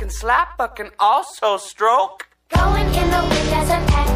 can slap, but can also stroke. Going in the wind as an